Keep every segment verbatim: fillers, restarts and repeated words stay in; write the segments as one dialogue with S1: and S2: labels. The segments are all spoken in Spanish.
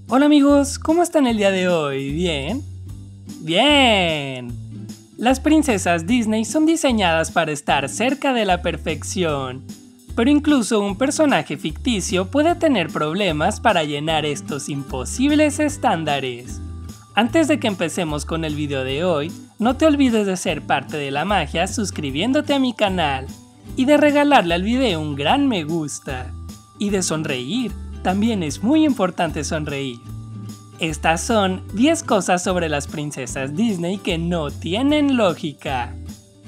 S1: Hola amigos, ¿cómo están el día de hoy? ¿Bien? ¡Bien! Las princesas Disney son diseñadas para estar cerca de la perfección, pero incluso un personaje ficticio puede tener problemas para llenar estos imposibles estándares. Antes de que empecemos con el video de hoy, no te olvides de ser parte de la magia suscribiéndote a mi canal y de regalarle al video un gran me gusta. Y de sonreír, también es muy importante sonreír. Estas son diez cosas sobre las princesas Disney que no tienen lógica.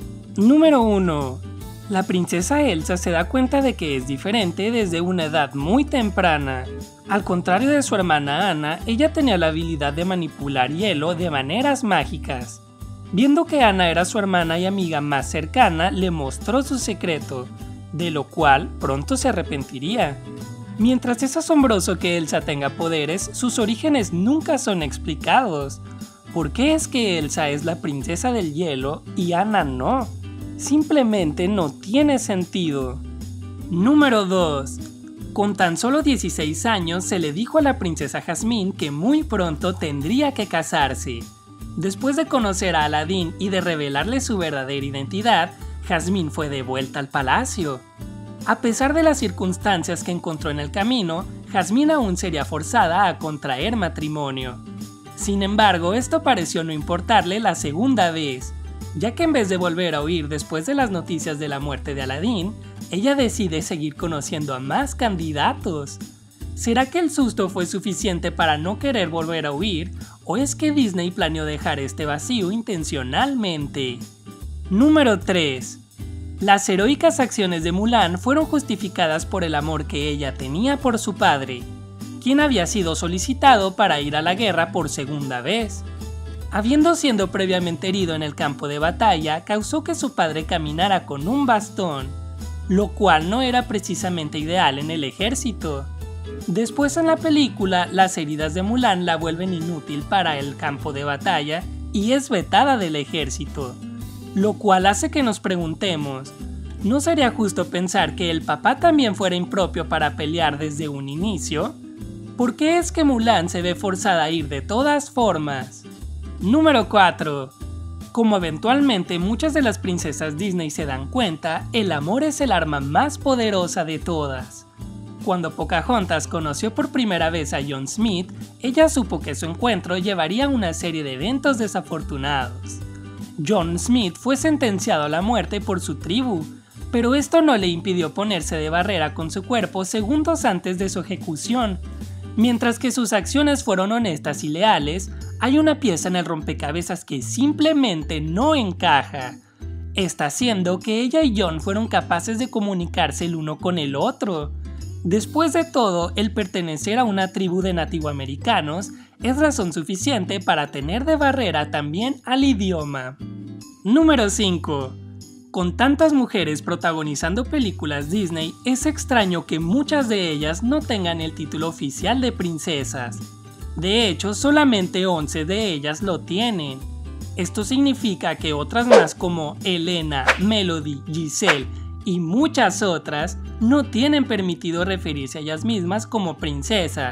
S1: Número uno. La princesa Elsa se da cuenta de que es diferente desde una edad muy temprana. Al contrario de su hermana Anna, ella tenía la habilidad de manipular hielo de maneras mágicas. Viendo que Anna era su hermana y amiga más cercana, le mostró su secreto, de lo cual pronto se arrepentiría. Mientras es asombroso que Elsa tenga poderes, sus orígenes nunca son explicados. ¿Por qué es que Elsa es la princesa del hielo y Anna no? Simplemente no tiene sentido. Número dos. Con tan solo dieciséis años se le dijo a la princesa Jasmine que muy pronto tendría que casarse. Después de conocer a Aladín y de revelarle su verdadera identidad, Jasmine fue de vuelta al palacio. A pesar de las circunstancias que encontró en el camino, Jasmine aún sería forzada a contraer matrimonio. Sin embargo, esto pareció no importarle la segunda vez, ya que en vez de volver a huir después de las noticias de la muerte de Aladín, ella decide seguir conociendo a más candidatos. ¿Será que el susto fue suficiente para no querer volver a huir, o es que Disney planeó dejar este vacío intencionalmente? Número tres. Las heroicas acciones de Mulan fueron justificadas por el amor que ella tenía por su padre, quien había sido solicitado para ir a la guerra por segunda vez. Habiendo sido previamente herido en el campo de batalla, causó que su padre caminara con un bastón, lo cual no era precisamente ideal en el ejército. Después en la película, las heridas de Mulan la vuelven inútil para el campo de batalla y es vetada del ejército. Lo cual hace que nos preguntemos, ¿no sería justo pensar que el papá también fuera impropio para pelear desde un inicio? ¿Por qué es que Mulan se ve forzada a ir de todas formas? Número cuatro. Como eventualmente muchas de las princesas Disney se dan cuenta, el amor es el arma más poderosa de todas. Cuando Pocahontas conoció por primera vez a John Smith, ella supo que su encuentro llevaría a una serie de eventos desafortunados. John Smith fue sentenciado a la muerte por su tribu, pero esto no le impidió ponerse de barrera con su cuerpo segundos antes de su ejecución. Mientras que sus acciones fueron honestas y leales, hay una pieza en el rompecabezas que simplemente no encaja. Esta siendo que ella y John fueron capaces de comunicarse el uno con el otro. Después de todo, el pertenecer a una tribu de nativoamericanos es razón suficiente para tener de barrera también al idioma. Número cinco. Con tantas mujeres protagonizando películas Disney, es extraño que muchas de ellas no tengan el título oficial de princesas. De hecho, solamente once de ellas lo tienen. Esto significa que otras más como Elena, Melody, Giselle y muchas otras no tienen permitido referirse a ellas mismas como princesa.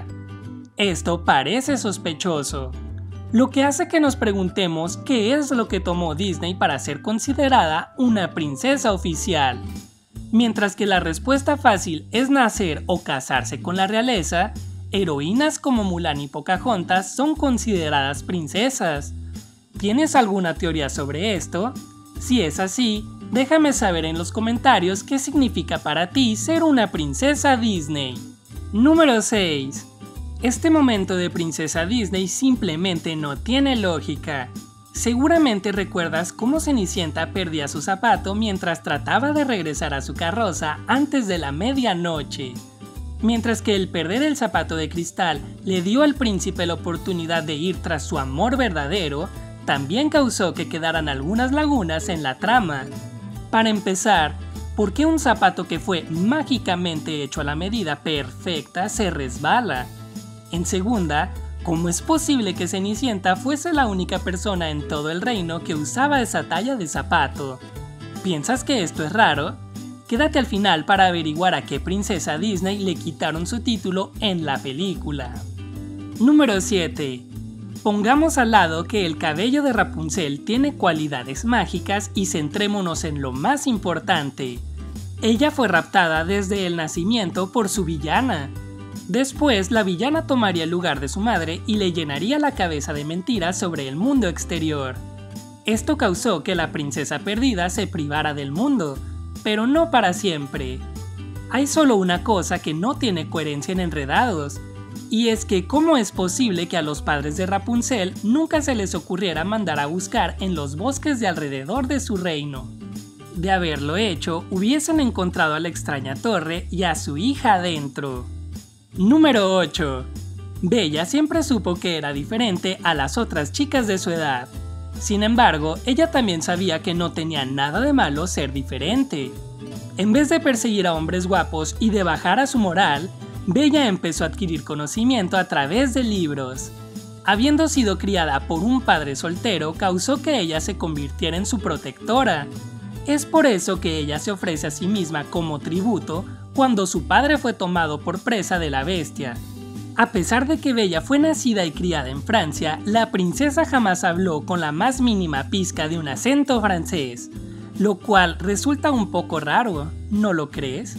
S1: Esto parece sospechoso, lo que hace que nos preguntemos qué es lo que tomó Disney para ser considerada una princesa oficial. Mientras que la respuesta fácil es nacer o casarse con la realeza, heroínas como Mulan y Pocahontas son consideradas princesas. ¿Tienes alguna teoría sobre esto? Si es así, déjame saber en los comentarios qué significa para ti ser una princesa Disney. Número seis. Este momento de princesa Disney simplemente no tiene lógica. Seguramente recuerdas cómo Cenicienta perdía su zapato mientras trataba de regresar a su carroza antes de la medianoche. Mientras que el perder el zapato de cristal le dio al príncipe la oportunidad de ir tras su amor verdadero, también causó que quedaran algunas lagunas en la trama. Para empezar, ¿por qué un zapato que fue mágicamente hecho a la medida perfecta se resbala? En segunda, ¿cómo es posible que Cenicienta fuese la única persona en todo el reino que usaba esa talla de zapato? ¿Piensas que esto es raro? Quédate al final para averiguar a qué princesa Disney le quitaron su título en la película. Número siete. Pongamos al lado que el cabello de Rapunzel tiene cualidades mágicas y centrémonos en lo más importante. Ella fue raptada desde el nacimiento por su villana. Después, la villana tomaría el lugar de su madre y le llenaría la cabeza de mentiras sobre el mundo exterior. Esto causó que la princesa perdida se privara del mundo, pero no para siempre. Hay solo una cosa que no tiene coherencia en Enredados, y es que ¿cómo es posible que a los padres de Rapunzel nunca se les ocurriera mandar a buscar en los bosques de alrededor de su reino? De haberlo hecho, hubiesen encontrado a la extraña torre y a su hija adentro. Número ocho. Bella siempre supo que era diferente a las otras chicas de su edad. Sin embargo, ella también sabía que no tenía nada de malo ser diferente. En vez de perseguir a hombres guapos y de bajar a su moral, Bella empezó a adquirir conocimiento a través de libros. Habiendo sido criada por un padre soltero, causó que ella se convirtiera en su protectora. Es por eso que ella se ofrece a sí misma como tributo cuando su padre fue tomado por presa de la bestia. A pesar de que Bella fue nacida y criada en Francia, la princesa jamás habló con la más mínima pizca de un acento francés, lo cual resulta un poco raro, ¿no lo crees?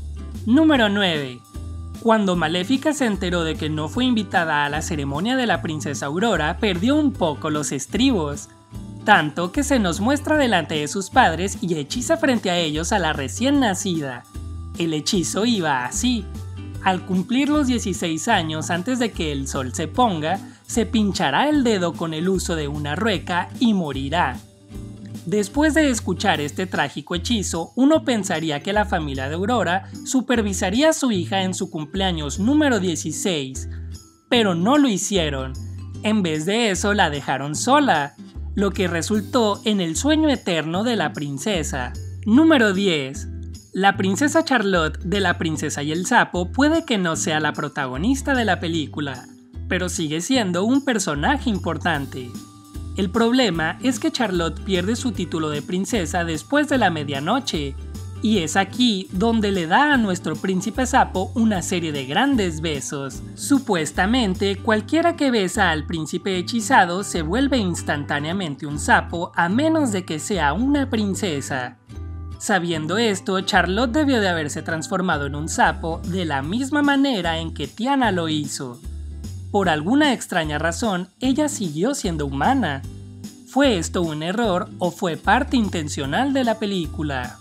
S1: Número nueve. Cuando Maléfica se enteró de que no fue invitada a la ceremonia de la princesa Aurora, perdió un poco los estribos, tanto que se nos muestra delante de sus padres y hechiza frente a ellos a la recién nacida. El hechizo iba así: al cumplir los dieciséis años antes de que el sol se ponga, se pinchará el dedo con el uso de una rueca y morirá. Después de escuchar este trágico hechizo, uno pensaría que la familia de Aurora supervisaría a su hija en su cumpleaños número dieciséis, pero no lo hicieron. En vez de eso, la dejaron sola, lo que resultó en el sueño eterno de la princesa. Número diez. La princesa Charlotte de La princesa y el sapo puede que no sea la protagonista de la película, pero sigue siendo un personaje importante. El problema es que Charlotte pierde su título de princesa después de la medianoche, y es aquí donde le da a nuestro príncipe sapo una serie de grandes besos. Supuestamente, cualquiera que besa al príncipe hechizado se vuelve instantáneamente un sapo a menos de que sea una princesa. Sabiendo esto, Charlotte debió de haberse transformado en un sapo de la misma manera en que Tiana lo hizo. Por alguna extraña razón, ella siguió siendo humana. ¿Fue esto un error o fue parte intencional de la película?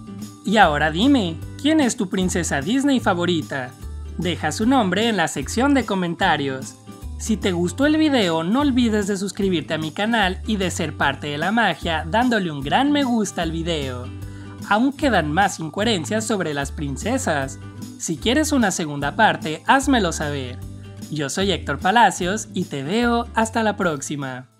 S1: Y ahora dime, ¿quién es tu princesa Disney favorita? Deja su nombre en la sección de comentarios. Si te gustó el video, no olvides de suscribirte a mi canal y de ser parte de la magia dándole un gran me gusta al video. Aún quedan más incoherencias sobre las princesas. Si quieres una segunda parte, házmelo saber. Yo soy Héctor Palacios y te veo hasta la próxima.